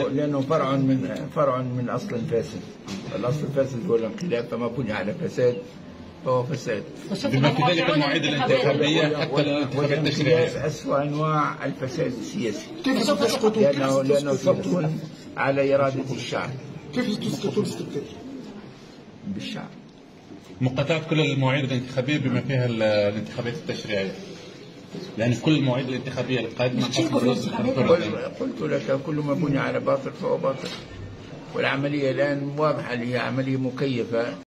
لأنه فرع من أصل فاسد. الأصل الفاسد هو الانقلاب، فما بني على فساد فهو فساد. بما في ذلك المواعيد الانتخابية حتى الانتخابات التشريعية أسوأ أنواع الفساد السياسي، كيف ستسقط؟ لأنه تكون على إرادة الشعب. كيف تسقط الاستبداد؟ بالشعب. مقاطعة كل المواعيد الانتخابية بما فيها الانتخابات التشريعية، لأن كل المواعيد الانتخابية القادمة قلت لك كل ما بني على باطل فهو باطل، والعملية الآن واضحة، هي عملية مكيفة.